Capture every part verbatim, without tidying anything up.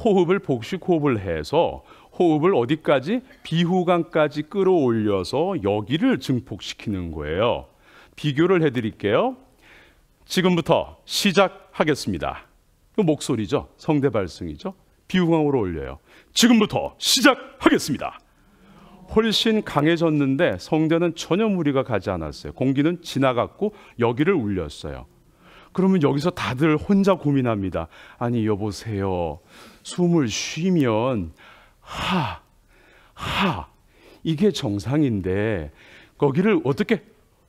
호흡을 복식 호흡을 해서 호흡을 어디까지? 비후관까지 끌어올려서 여기를 증폭시키는 거예요. 비교를 해드릴게요. 지금부터 시작하겠습니다. 그 목소리죠. 성대 발성이죠. 비후광으로 올려요. 지금부터 시작하겠습니다. 훨씬 강해졌는데 성대는 전혀 무리가 가지 않았어요. 공기는 지나갔고 여기를 울렸어요. 그러면 여기서 다들 혼자 고민합니다. 아니 여보세요. 숨을 쉬면 하, 하 이게 정상인데 거기를 어떻게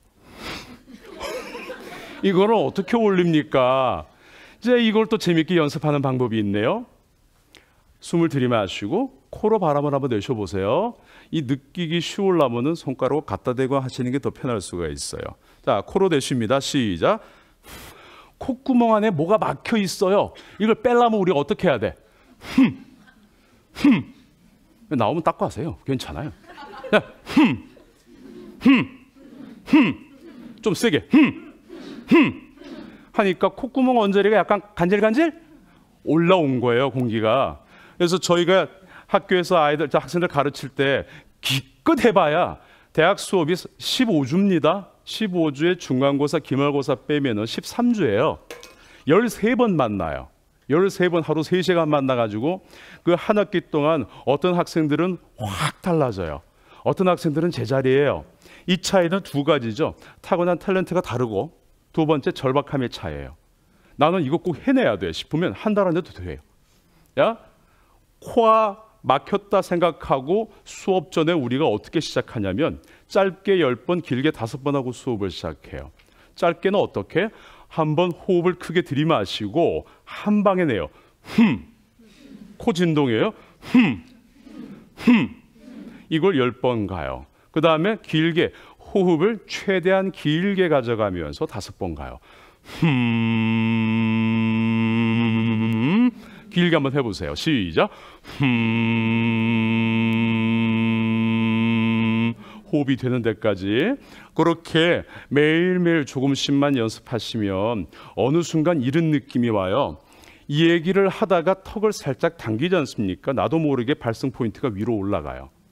이거를 어떻게 올립니까? 이제 이걸 또 재밌게 연습하는 방법이 있네요. 숨을 들이마시고 코로 바람을 한번 내쉬어보세요. 이 느끼기 쉬우려면 손가락을 갖다 대고 하시는 게 더 편할 수가 있어요. 자, 코로 내쉽니다. 시작. 콧구멍 안에 뭐가 막혀 있어요. 이걸 빼려면 우리가 어떻게 해야 돼? 흠, 흠. 나오면 닦고 하세요. 괜찮아요. 자, 흠, 흠, 흠. 좀 세게. 흠, 흠. 하니까 콧구멍 언저리가 약간 간질간질 올라온 거예요, 공기가. 그래서 저희가 학교에서 아이들, 학생들 가르칠 때 기껏 해봐야 대학 수업이 십오 주입니다. 십오 주에 중간고사, 기말고사 빼면은 십삼 주예요. 열세 번 만나요. 열세 번 하루 세 시간 만나가지고 그 한 학기 동안 어떤 학생들은 확 달라져요. 어떤 학생들은 제자리예요. 이 차이는 두 가지죠. 타고난 탤런트가 다르고 두 번째 절박함의 차이예요. 나는 이거 꼭 해내야 돼 싶으면 한 달 안에도 돼요. 야, 코가 막혔다 생각하고 수업 전에 우리가 어떻게 시작하냐면 짧게 열 번, 길게 다섯 번 하고 수업을 시작해요. 짧게는 어떻게? 한번 호흡을 크게 들이마시고 한 방에 내요. 흠. 코 진동이에요. 흠. 흠. 이걸 열 번 가요. 그 다음에 길게 호흡을 최대한 길게 가져가면서 다섯 번 가요. 흠. 길게 한번 해보세요. 시작. 흠. 호흡이 되는 데까지 그렇게 매일매일 조금씩만 연습하시면 어느 순간 이런 느낌이 와요. 이 얘기를 하다가 턱을 살짝 당기지 않습니까? 나도 모르게 발성 포인트가 위로 올라가요.